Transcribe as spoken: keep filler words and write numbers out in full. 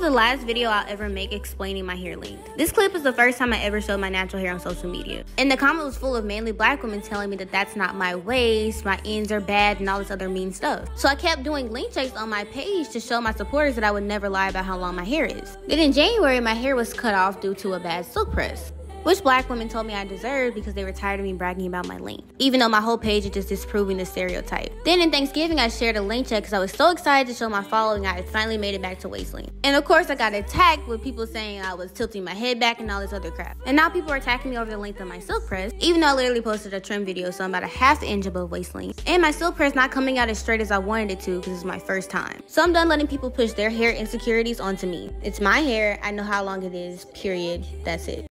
the last video I'll ever make explaining my hair length. This clip is the first time I ever showed my natural hair on social media. And the comment was full of mainly black women telling me that that's not my waist, my ends are bad, and all this other mean stuff. So I kept doing length checks on my page to show my supporters that I would never lie about how long my hair is. Then in January, my hair was cut off due to a bad silk press, which black women told me I deserved because they were tired of me bragging about my length, even though my whole page is just disproving the stereotype. Then in Thanksgiving, I shared a length check because I was so excited to show my following I had finally made it back to waist length. And of course, I got attacked with people saying I was tilting my head back and all this other crap. And now people are attacking me over the length of my silk press, even though I literally posted a trim video, so I'm about a half inch above waist length. And my silk press not coming out as straight as I wanted it to because it's my first time. So I'm done letting people push their hair insecurities onto me. It's my hair, I know how long it is, period, that's it.